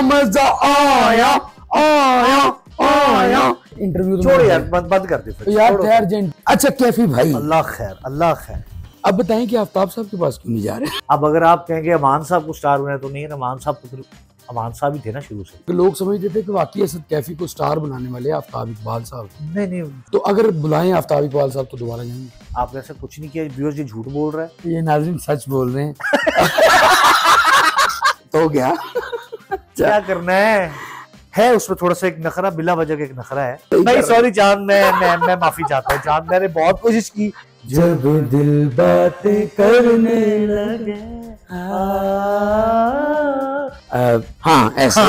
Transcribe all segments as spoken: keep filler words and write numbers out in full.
मजा आया आया आया। इंटरव्यू तो छोड़ यार, बंद बंद कर दे फिर यार खैर जेंट। अच्छा कैफी भाई, अल्लाह खैर अल्लाह खैर। अब बताएं कि आफ्ताब साहब के पास क्यों नहीं जा रहे? अब अगर आप कहेंगे अमान साहब को स्टार बनाए तो नहीं है, अमान साहब तो फिर अमान साहब ही थे ना शुरू से। तो लोग समझते थे कि वाकई असद कैफी को स्टार बनाने वाले आफ्ताब इकबाल साहब। नहीं नहीं, तो अगर बुलाएं आफ्ताब इकबाल साहब तो दोबारा जाएंगे। आपने ऐसा कुछ नहीं किया, व्यूअर्स ये झूठ बोल रहा है। ये नाज़रीन सच बोल रहे हैं। तो क्या क्या करना है है उसमें थोड़ा सा एक नखरा, बिला वजह का एक नखरा है। नहीं सॉरी चांद, मैं मैं मैं माफी चाहता हूँ चांद, मैंने बहुत कोशिश की। जब दिल बातें करने लगे हाँ ऐसा।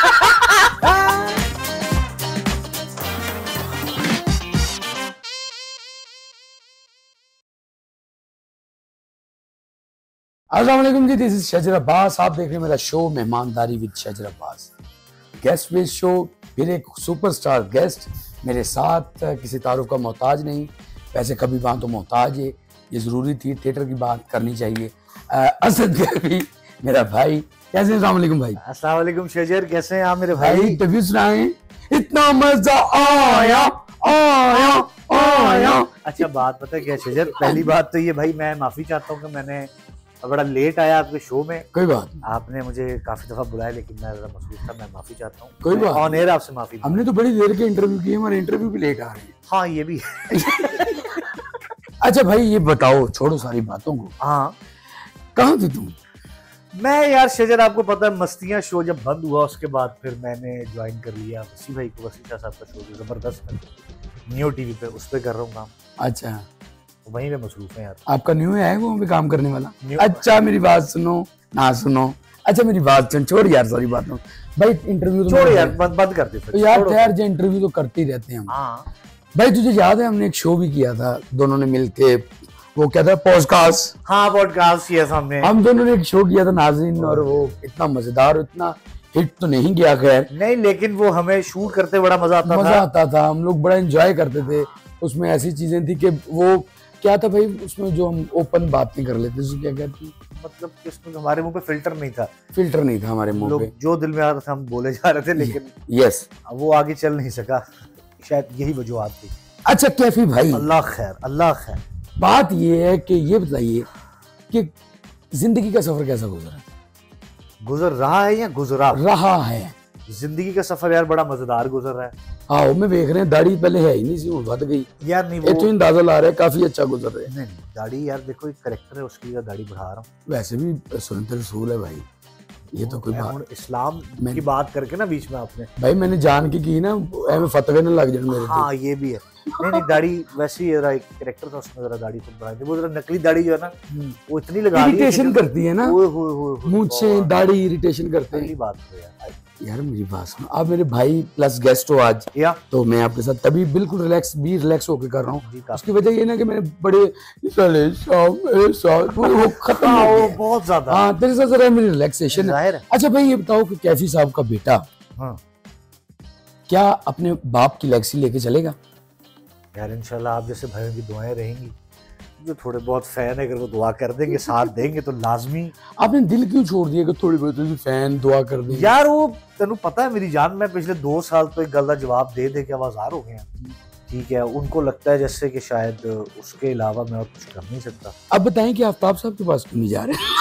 अस्सलाम वालेकुम जी, दिस इज शजर अब्बास। आप देख रहे हैं मेरा शो मेहमानदारी विद शजर अब्बास। गेस्ट बेस्ड शो, फिर एक सुपरस्टार गेस्ट मेरे साथ। किसी तारुफ का मोहताज नहीं, वैसे कभी बात तो मोहताज है, ये ज़रूरी थी, थिएटर की बात करनी चाहिए। असद कैफी मेरा भाई, कैसे? अस्सलाम वालेकुम भाई। अस्सलाम वालेकुम शजर, कैसे हैं आप मेरे भाई? इंटरव्यू सुनाए, इतना मजा आया आया आया। अच्छा बात पता है क्या शजर, पहली बात तो ये भाई मैं माफी चाहता हूँ कि मैंने बड़ा लेट आया आपके शो में। कोई बात, आपने मुझे काफी दफा बुलाया लेकिन मैं जरा मसरूफ था, मैं माफी चाहता हूँ। कोई बात, ऑन एयर आपसे माफी। हमने तो बड़ी देर के इंटरव्यू किए, हमारे इंटरव्यू भी लेट आ रहे हैं। हाँ ये भी है। अच्छा भाई ये बताओ, छोड़ो सारी बातों को, हाँ कहाँ थी तुम? मैं यार शजर आपको पता है मस्तियाँ शो जब बंद हुआ उसके बाद फिर मैंने ज्वाइन कर लिया वसी भाई को, वसी शाह साहब का शो जो जबरदस्त नियो टीवी पे, उस पर कर रहा हूँ काम। अच्छा वहीं पे मसरूफ है यार। आपका न्यू है वो पे काम करने वाला? अच्छा मेरी बात सुनो ना सुनो, अच्छा मेरी बात सुन, छोड़ यार सारी बातों भाई, इंटरव्यू तो छोड़ यार, बंद बंद कर दे फिर यार। खैर जो इंटरव्यू तो करते ही रहते हैं हम। हाँ भाई तुझे याद है हमने एक शो भी किया था दोनों ने मिलके, वो क्या था, पॉडकास्ट। हाँ पॉडकास्ट किया था हमने, हम दोनों ने एक शो किया था नाज़रीन, और वो इतना मजेदार, इतना हिट तो नहीं गया खैर नहीं, लेकिन वो हमें शूट करते बड़ा मजा आता मजा था। आता था, हम लोग बड़ा एंजॉय करते थे। उसमें ऐसी चीजें थी कि वो क्या था भाई, उसमें जो हम ओपन बातें कर लेते थे, क्या कहते हैं, मतलब कि उसमें हमारे मुंह पे फिल्टर नहीं था, फिल्टर नहीं था हमारे मुंह पे, जो दिल में आ रहा था हम बोले जा रहे थे, लेकिन यस वो आगे चल नहीं सका, शायद यही वजूहत थी। अच्छा कैफी भाई, अल्लाह खैर अल्लाह खैर। बात ये है कि ये बताइए कि जिंदगी का सफर कैसा गुजरा? गुजर रहा है या गुजरा रहा है? जिंदगी का सफर यार बड़ा मजेदार गुजर रहा है। हाँ मैं देख रहे हैं दाढ़ी पहले है ही नहीं सी, वो बढ़ गई यार। नहीं वो तो अंदाजा ला रहा है काफी अच्छा गुजर रहा है। नहीं नहीं दाढ़ी यार देखो एक करेक्टर है, उसकी दाढ़ी बढ़ा रहा हूँ। वैसे भी सुन्नत रसूल है भाई, ये तो कोई बात। इस्लाम की बात करके ना बीच में आपने भाई मैंने जान के की ना, ऐਵੇਂ फतवे न लग जाए मेरे। हाँ ये भी है। नहीं नहीं दाढ़ी वैसे ही जरा कैरेक्टर था उसमें, जरा दाढ़ी तो बढ़ा दी, वो जरा नकली दाढ़ी जो है ना वो इतनी लगा दी, इरिटेशन करती है ना, ओए होए होए मूंछें दाढ़ी इरिटेशन करते हैं। बात है यार। यार मेरी बात सुनो, आप मेरे भाई प्लस गेस्ट हो आज, या तो मैं आपके साथ तभी बिल्कुल रिलैक्स भी रिलैक्स होके कर रहा हूँ। उसकी उसकी वजह ये ना कि मैंने बड़े साले शाम ए साल वो वो खत्म हो गया बहुत ज्यादा। हाँ तेरे साथ जरा मेरी रिलैक्सेशन है। जाहिर है। अच्छा भाई ये बताओ कि कैफी साहब का बेटा हाँ क्या अपने बाप की लेगेसी लेके चलेगा? यार इंशाल्लाह आप जैसे भाइयों की दुआएं रहेंगी, जो थोड़े बहुत फैन है अगर वो दुआ कर देंगे साथ देंगे तो लाजमी। आपने दिल क्यों छोड़ दिया कि थोड़ी बहुत फैन दुआ कर देंगे? यार वो तेनू पता है मेरी जान, मैं पिछले दो साल तो एक गल का जवाब दे दे के आवाजार हो गए हैं। ठीक है, उनको लगता है जैसे कि शायद उसके अलावा मैं और कुछ कर नहीं सकता। अब बताएं कि आफ्ताब साहब के पास क्यों नहीं जा रहे?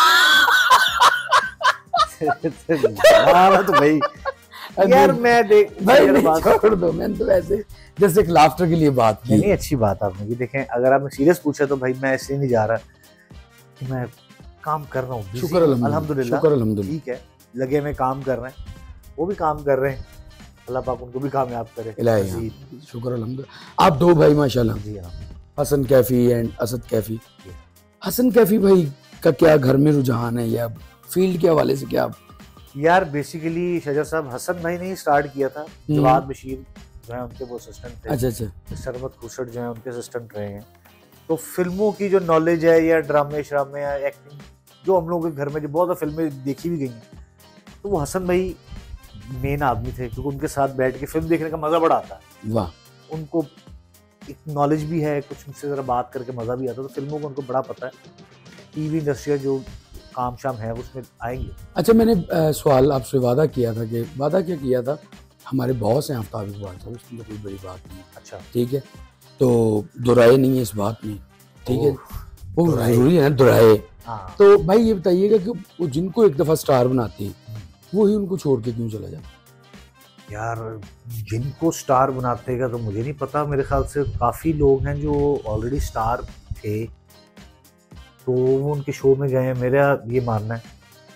तो भाई यार मैं देख भाई छोड़ दो, मैंने तो ऐसे जैसे एक लाफ्टर के लिए बात की। नहीं अच्छी बात आपने की। देखें अगर आपने सीरियस पूछा तो भाई मैं ऐसे नहीं जा रहा कि मैं काम कर रहा हूँ, शुक्र अल्हम्दुलिल्लाह, शुक्र अल्हम्दुलिल्लाह, ठीक है, लगे में काम कर रहे हैं, वो भी काम कर रहे हैं, अल्लाह पाक उनको भी कामयाब करे। शुक्र अल्हम्दुलिल्लाह। आप दो भाई माशाल्लाह, जी हाँ, हसन कैफी एंड असद कैफी। हसन कैफी भाई का क्या घर में रुझान है या फील्ड के हवाले से क्या? यार बेसिकली शजर साहब हसन भाई ने ही स्टार्ट किया था, जवाद बशीर जो है उनके वो असिस्टेंट थे। अच्छा अच्छा। सरमत खुसट जो है उनके असिस्टेंट रहे हैं। तो फिल्मों की जो नॉलेज है या ड्रामे श्रामे या एक्टिंग जो हम लोगों के घर में जो बहुत फिल्में देखी भी गई हैं, तो वो हसन भाई मेन आदमी थे, क्योंकि उनके साथ बैठ के फिल्म देखने का मजा बड़ा आता है। वाह। उनको एक नॉलेज भी है, कुछ उनसे जरा बात करके मजा भी आता है, तो फिल्मों को उनको बड़ा पता है। टीवी इंडस्ट्री जो काम शाम है उसमें आएंगे। अच्छा, मैंने आ, सवाल आपसे वादा किया था कि वादा क्या किया था, हमारे बॉस हैं आफ्ताब इकबाल साहब, इसमें तो कोई बड़ी बात नहीं। अच्छा, ठीक है, तो दुराए नहीं है इस बात में, ठीक है, वो दुराए। जरूरी है ना दुराए। हाँ। तो भाई ये बताइएगा कि वो जिनको एक दफा स्टार बनाते हैं वो ही उनको छोड़ के क्यों चला जाए? यार जिनको स्टार बनाते का तो मुझे नहीं पता, मेरे ख्याल से काफ़ी लोग हैं जो ऑलरेडी स्टार थे तो वो उनके शो में गए हैं, मेरा ये मानना है।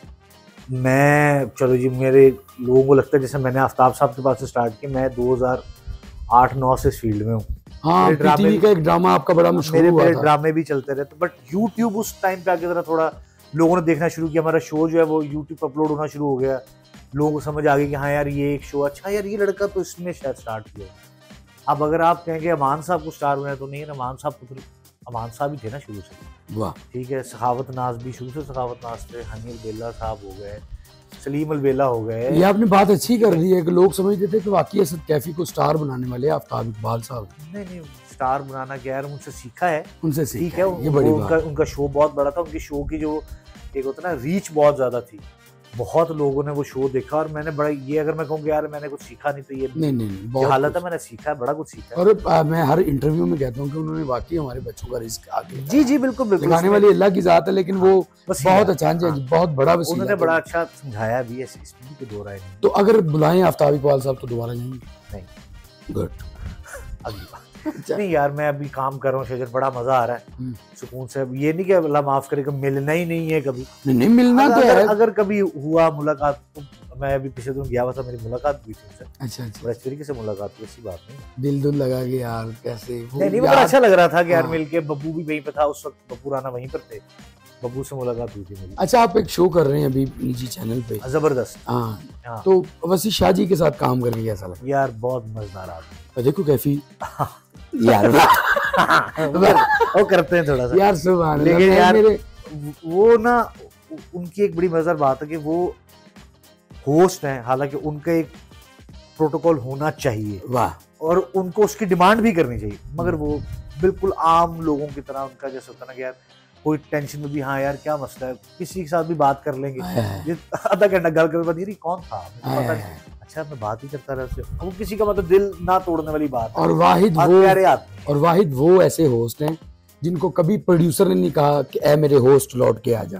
मैं चलो जी, मेरे लोगों को लगता है जैसे मैंने आफ्ताब साहब के पास से स्टार्ट किया, मैं दो हज़ार आठ नौ से इस फील्ड में हूँ। हाँ, मेरे ड्रामे पीटीवी का एक ड्रामा आपका बड़ा मशहूर मेरे हुआ मेरे था। ड्रामे भी चलते रहते, बट यूट्यूब उस टाइम पे आके जरा थोड़ा लोगों ने देखना शुरू किया, हमारा शो जो है वो यूट्यूब पर अपलोड होना शुरू हो गया, लोगों को समझ आ गई कि हाँ यार ये एक शो, अच्छा यार ये लड़का तो इसमें शायद स्टार्ट किया। अब अगर आप कहेंगे अमान साहब को स्टार बनाया तो नहीं, अमान साहब तो फिर अमान साहब ही थे ना शुरू से। वाह, ठीक है, सखावत नाज भी शुरू से सखावत नाज थे, हनी अलबेला साहब हो गए, सलीम अलबेला हो गए। ये आपने बात अच्छी कर दी है कि लोग समझते थे कि वाकई असद कैफी को स्टार बनाने वाले आफ्ताब इकबाल साहब। नहीं नहीं, स्टार बनाना क्या है, उनसे सीखा है, उनसे ठीक सीखा है। ये बड़ी वो बात। उनका उनका शो बहुत बड़ा था, उनके शो की जो एक होता है ना रीच बहुत ज्यादा थी, बहुत लोगों ने वो शो देखा, और मैंने बड़ा ये अगर मैं कहूँ कि यार मैंने कुछ सीखा नहीं तो ये नहीं नहीं नहीं, जो बहुत हालत कुछ। है, मैंने सीखा है, बड़ा कुछ सीखा है। और आ, मैं हर इंटरव्यू में कहता हूँ कि उन्होंने वाकई हमारे बच्चों का रिस्क आगे जी जी बिल्कुल बिल्कुल, दिखाने वाली अल्लाह की जात है, लेकिन वो वसीला, बहुत अच्छा जी, हाँ। बहुत बड़ा वसीला उन्होंने है। बड़ा अच्छा समझाया भी है, इसमें भी कोई दो राय नहीं। तो अगर बुलाएं आफ्ताब इकबाल साहब तो दोबारा जाएंगे? नहीं, गुड। अगली बात नहीं यार, मैं अभी काम कर रहा हूँ शजर, बड़ा मजा आ रहा है सुकून से। ये नहीं कि अल्लाह माफ करे कि मिलना ही नहीं है कभी, नहीं नहीं, मिलना तो अगर, है। अगर कभी हुआ मुलाकात तो मैं अभी पिछले दिन गया हुआ था, मेरी मुलाकात हुई थी उनसे, अच्छा अच्छा, बड़ा अच्छी तरीके से मुलाकात हुई, ऐसी बात नहीं। दिल दुल लगा के यार कैसे वो नहीं नहीं, वो यार- बड़ा अच्छा लग रहा था कि यार हाँ। मिलके, बब्बू भी वहीं पे था उस वक्त, बब्बू राना वहीं पर थे, बब्बू से मुलाकात हुई थी मेरी। अच्छा, आप एक शो कर रहे हैं अभी निजी चैनल पे। जबरदस्त। हाँ, हाँ। तो वसी शाह जी के साथ काम करके कैसा लगा? यार बहुत मजेदार आदमी। देखो कैफी यार वो करते हैं थोड़ा सा यार सुभान अल्लाह, लेकिन मैं- यार मेरे वो ना, उनकी एक बड़ी मजेदार बात है कि वो होस्ट हैं, हालांकि उनका एक प्रोटोकॉल होना चाहिए वाह, और उनको उसकी डिमांड भी करनी चाहिए, मगर वो बिल्कुल आम लोगों की तरह, उनका जैसे होता है ना कि यार कोई टेंशन में भी, हाँ यार क्या मसला है, किसी के साथ भी बात कर लेंगे, आया है, ये आधा घंटा गल कर बाद, ये कौन था मुझे आया पता है। नहीं, अच्छा मैं बात ही करता रहा उससे, वो किसी का मतलब दिल ना तोड़ने वाली बात है, और वाहिद बात वो प्यारे आदमी है। और वाहिद वो ऐसे होस्ट हैं जिनको कभी प्रोड्यूसर ने नहीं कहा कि ए मेरे होस्ट लौट के आ जा।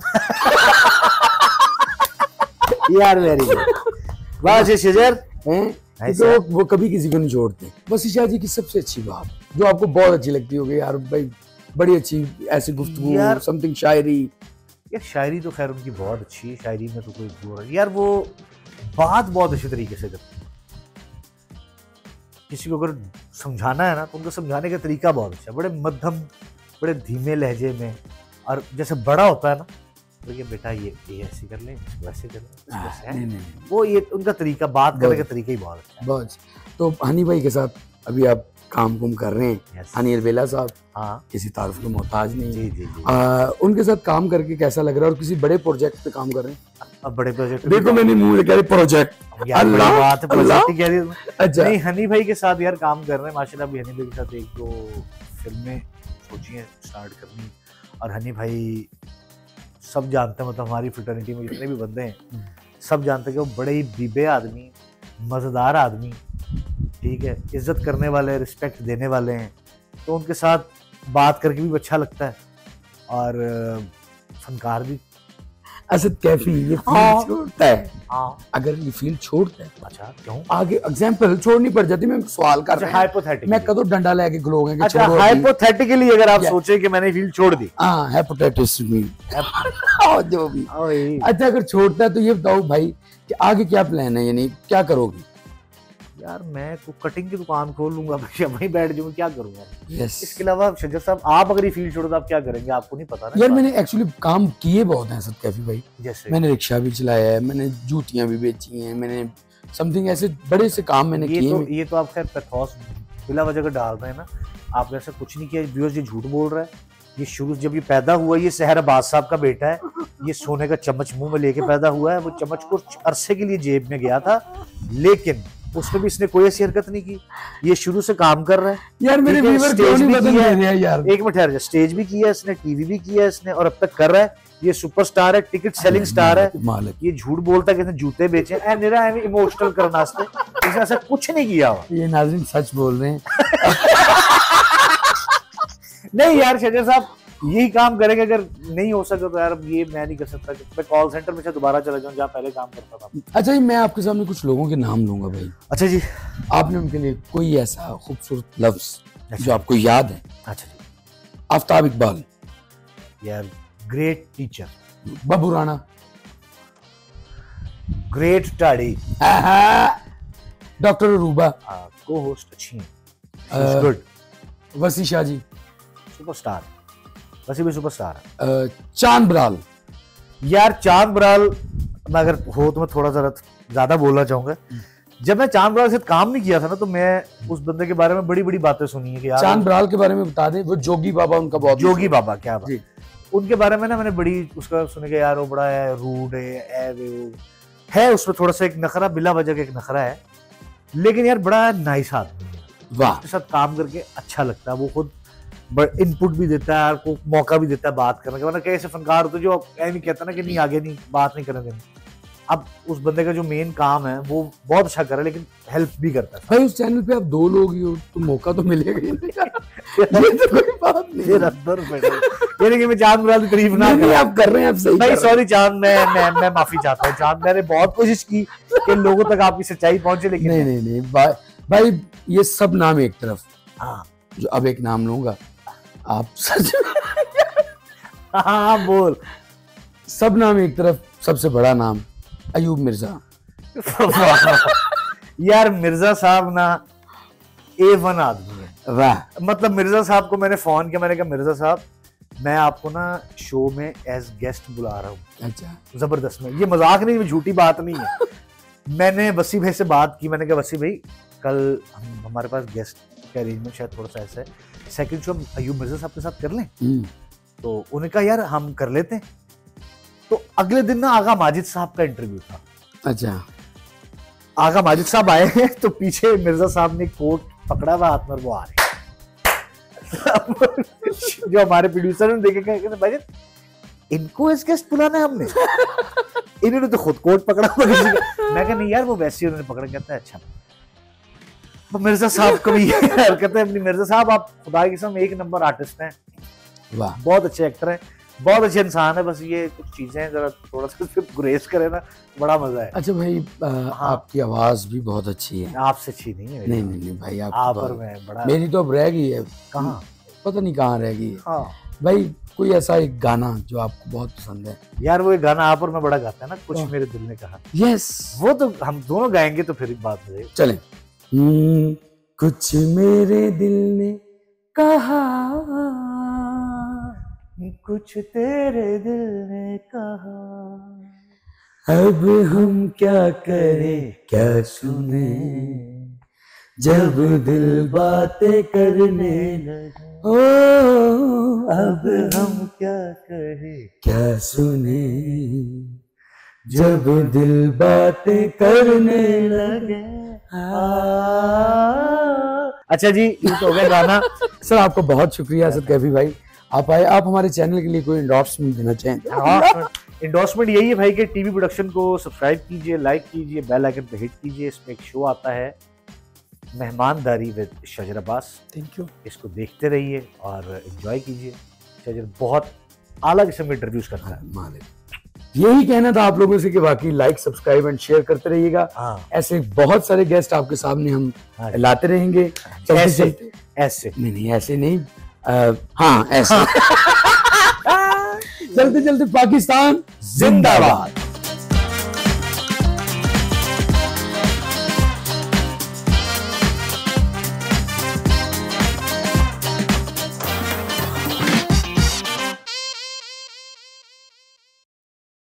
यार वेरी गुड, वाह जी शजर हैं? Nice तो है। वो कभी किसी को नहीं छोड़ते। वसी शाह जी की सबसे अच्छी बात जो आपको बहुत अच्छी लगती होगी यार, भाई बड़ी अच्छी ऐसी गुफ्तगू, यार- समथिंग शायरी। यार शायरी तो खैर उनकी बहुत अच्छी है, शायरी में तो कोई जोर है यार, वो बात बहुत अच्छे तरीके से करते हैं, किसी को अगर समझाना है ना तो उनको समझाने का तरीका बहुत अच्छा है, बड़े मध्यम, बड़े धीमे लहजे में, और जैसे बड़ा होता है ना तो ये बेटा ये ये ऐसे कर ले, इसको ऐसे कर ले, इसको ऐसे है। नहीं नहीं नहीं, वो ये उनका तरीका, बात करने बहुत- का तरीका ही बहुत अच्छा है। बहुत अच्छी। तो हनी भाई के साथ अभी आप काम कुम कर रहे हैं। Yes. हनी अलबेला साहब हाँ किसी तारुफ के मोहताज नहीं जी है। जी जी, आ, उनके साथ काम करके कैसा लग रहा है और किसी बड़े प्रोजेक्ट पे काम कर रहे हैं? अब बड़े प्रोजेक्ट देखो मैंने मुंह कह रहे प्रोजेक्ट। यार बड़ी अल्लाह, बात है, अल्लाह। प्रोजेक्ट ही कह रही हूँ। अच्छा, नहीं, हनी भाई के साथ यार काम कर रहे हैं माशाल्लाह, अभी हनी भाई के साथ एक दो फिल्में सोची हैं स्टार्ट करनी, और हनी भाई सब जानते हैं, मतलब हमारी फ्रेटर्निटी में जितने भी बंदे हैं सब जानते हैं कि वो बड़े ही बीबे आदमी, मज़ेदार आदमी, ठीक है, इज्जत करने वाले, रिस्पेक्ट देने वाले हैं, तो उनके साथ बात करके भी अच्छा लगता है, और अ, फनकार भी। असद कैफी ये हाँ। फील्ड छोड़ता है, हाँ अगर ये फील्ड छोड़ता है अच्छा, क्यों? आगे एग्जांपल छोड़नी पड़ जाती है। मैं सवाल कर अच्छा रहा हूं, हाइपोथेटिकली, मैं कदों डंडा लेके खलोगे कि अच्छा छोड़ो अभी। हाइपोथेटिकली अगर आप या- सोचे कि मैंने फील्ड छोड़ दी, हाँ, हेपेटाइटिस भी और जो भी। ओए, अच्छा, अगर छोड़ता है तो ये बताओ भाई कि आगे क्या प्लान है, यानी क्या करोगे? यार मैं तो कटिंग की दुकान खोल लूंगा, भैया वहीं बैठ जाऊंगा, क्या करूंगा? यस इसके अलावा शजर साहब, आप अगर ये फील्ड छोड़ो तो आप क्या करेंगे? आपको नहीं पता ना यार, इस मैंने एक्चुअली काम किए बहुत हैं असद कैफी भाई। बात। जैसे मैंने रिक्शा भी चलाया है, मैंने जूतियां भी बेची हैं, मैंने समथिंग ऐसे बड़े से काम मैंने ये किए तो हैं। ये तो आप खैर पैथोस बिला वजह का डाल रहे हैं ना, आपने ऐसा कुछ नहीं किया, व्यूअर्स ये झूठ बोल रहा है। ये शुरू जब ये पैदा हुआ, ये सहर अब्बास साहब का बेटा है, ये सोने का चम्मच मुंह में लेके पैदा हुआ है, वो चम्मच को अरसे के लिए जेब में गया था, लेकिन उसमें भी इसने कोई ऐसी हरकत नहीं की, ये शुरू से काम कर रहा है। यार मेरे ठीक है, व्यूअर स्टेज क्यों नहीं भी बदल किया रहे है। हैं यार? एक मिनट ठहर जा, स्टेज भी किया है इसने, टीवी भी किया है इसने, और अब तक कर रहा है, ये सुपरस्टार है, टिकट सेलिंग स्टार है, मालिक ये झूठ बोलता है कि इसने जूते बेचे ए मेरा इमोशनल करना वास्ते, इसने ऐसा कुछ नहीं किया हुआ। ये नाज़रीन सच बोल रहे हैं। नहीं यार शजर साहब यही काम करेंगे, अगर नहीं हो सके तो यार अब ये मैं नहीं कर सकता कि मैं कॉल सेंटर में से दोबारा चला जाऊं जहाँ पहले काम करता था। अच्छा जी, मैं आपके सामने कुछ लोगों के नाम लूंगा भाई, अच्छा जी। आपने उनके लिए कोई ऐसा खूबसूरत लफ्ज जो आपको याद है? अच्छा जी। आफ्ताब इकबाल, यार great teacher. Babu Rana, great टाड़ी। डॉक्टर रूबा, को होस्ट अच्छी हैं, अ, गुड। वसी शाह जी, सुपरस्टार, वैसे भी सुपरस्टार है। अ, चांद बराल। यार चांद बराल मैं अगर हो तो मैं थोड़ा सा ज्यादा बोलना चाहूंगा। जब मैं चांद बराल से काम नहीं किया था ना तो मैं उस बंदे के बारे में बड़ी बड़ी बातें सुनी है कि यार चांद बराल के बारे में बता दें, वो जोगी बाबा उनका बहुत जोगी बाबा क्या बात जी। उनके बारे में ना मैंने बड़ी उसका सुने के यार वो बड़ा है रूड है, है, वो है उसमें थोड़ा सा एक नखरा, बिला वजह का एक नखरा है, लेकिन यार बड़ा नाइस आदमी है, वाह। उसके साथ काम करके अच्छा लगता है। वो खुद इनपुट भी देता है, आपको मौका भी देता है बात करने का, वरना कई ऐसे फनकार होते जो नहीं कहता ना कि नहीं आगे नहीं बात नहीं करेंगे। अब उस बंदे का जो मेन काम है वो बहुत अच्छा करे, लेकिन हेल्प भी करता है भाई। उस चैनल पे आप दो लोग ही हो तो मौका तो मिलेगा ही नहीं। ये तो कोई बात नहीं है। अंदर ये नहीं कि मैं चांद बराल की तारीफ ना नहीं, नहीं, आप कर रहे हैं, आप सही भाई कर रहे हैं। सॉरी चांद, मैं मैं मैं माफी चाहता हूँ चांद, मैंने बहुत कोशिश की कि लोगों तक आपकी सच्चाई पहुंचे, लेकिन नहीं नहीं नहीं भाई, भाई ये सब नाम एक तरफ, हाँ जो अब एक नाम लूंगा आप सच हाँ बोल। सब नाम एक तरफ, सबसे बड़ा नाम अयूब मिर्जा। यार मिर्जा साहब ना ए वन आदमी है, वाह। मतलब मिर्जा साहब को मैंने फोन किया, मैंने कहा मिर्जा साहब मैं आपको ना शो में एज गेस्ट बुला रहा हूँ, अच्छा, जबरदस्त में, ये मजाक नहीं, ये झूठी बात नहीं है। मैंने वसी भाई से बात की, मैंने कहा वसी भाई कल हम हमारे पास गेस्ट का अरेंजमेंट शायद थोड़ा सा ऐसा है, सेकंड शो हम अयूब मिर्जा साहब के साथ कर लें? तो उन्होंने कहा यार हम कर लेते हैं। तो अगले दिन ना आगा माजिद साहब का इंटरव्यू था। अच्छा, आगा माजिद साहब आए हैं तो पीछे मिर्जा साहब ने कोट पकड़ा हुआ हाथ में, वो आ रहे जो हमारे प्रोड्यूसर ने देखे कहते माजिद इनको इस गेस्ट बुलाना है हमने, इन्होंने तो खुद कोट पकड़ा हुआ किसी का। मैं कहा नहीं यार वो वैसे ही उन्होंने पकड़ा। कहता है अच्छा। तो मिर्जा साहब को भी कहते हैं मिर्जा साहब आप खुदा की कसम एक नंबर आर्टिस्ट हैं, वाह, बहुत अच्छे एक्टर हैं, बहुत अच्छे इंसान है, बस ये कुछ चीजें हैं जरा थोड़ा सा सिर्फ गुरेज करे ना बड़ा मजा है। अच्छा भाई, आ, हाँ। आपकी आवाज भी बहुत अच्छी है। आपसे अच्छी नहीं है मेरी। नहीं नहीं नहीं भाई, आप आप पर मैं बड़ा मेरी तो अब रह गई है, कहाँ पता नहीं कहाँ रह गई है। हाँ भाई कोई ऐसा एक गाना जो आपको बहुत पसंद है? यार वो एक गाना आप और मैं बड़ा गाता है ना, कुछ हाँ। मेरे दिल ने कहा, यस, वो तो हम दोनों गाएंगे तो फिर एक बात हो जाएगी। चलें। हम्म, कुछ मेरे दिल ने कहा, कुछ तेरे दिल ने कहा, अब हम क्या करें क्या सुने, जब दिल बातें करने लगे, ओ अब हम क्या कहे क्या सुने, जब दिल बातें करने लगे। अच्छा जी ये तो हो गया गाना। सर आपको बहुत शुक्रिया असद कैफी भाई, आप आए। आप हमारे चैनल के लिए कोई एंडोर्समेंट देना चाहें? इंडोर्समेंट यही है भाई कि टीवी प्रोडक्शन को सब्सक्राइब कीजिए, लाइक कीजिए, बेल आइकन पे हिट कीजिए। इसमें एक शो आता है मेहमानदारी विद शजर अब्बास, थैंक यू। इसको देखते रहिए और एंजॉय कीजिए। शजर बहुत आला किस्म के इंटरव्यूज करता है। मालिक, यही कहना था आप लोगों से कि बाकी लाइक सब्सक्राइब एंड शेयर करते रहिएगा। हाँ ऐसे बहुत सारे गेस्ट आपके सामने हम हाँ। लाते रहेंगे। चलते ऐसे चलते ऐसे नहीं नहीं ऐसे नहीं, आ, हाँ ऐसे चलते चलते पाकिस्तान जिंदाबाद।